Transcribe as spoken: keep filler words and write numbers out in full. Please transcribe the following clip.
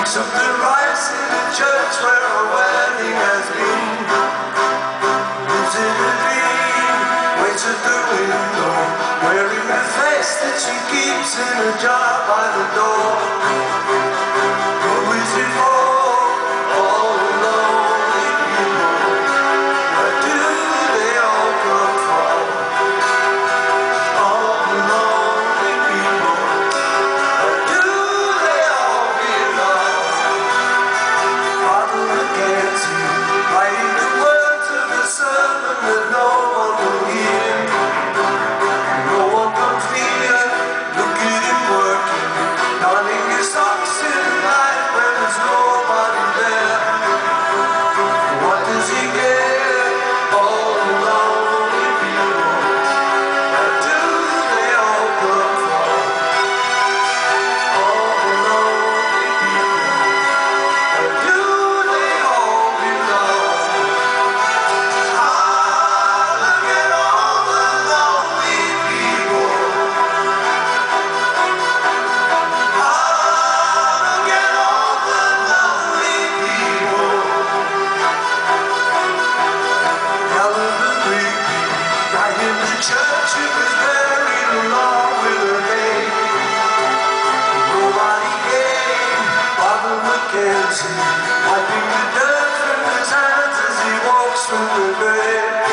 Something rises in the church where a wedding has been. Lives in a dream, waits at the window, wearing the face that she keeps in a jar by the door. Who is it for? All the lonely people. Where do they all come from? All the lonely people. Where do they all belong? Father, look at you, writing the words of the sermon that no one will hear. No one comes near. Look at him working, darning his socks in the night when there's nobody there. What does he get? All the lonely people. Where do they all come from? All the lonely people. Where do they all belong? Ah, look at all the lonely people. Ah, look at all the lonely people. Calvary, right in the church, it was buried along with her name. Nobody came. Father Mackenzie, wiping the dirt from his hands as he walks from the grave.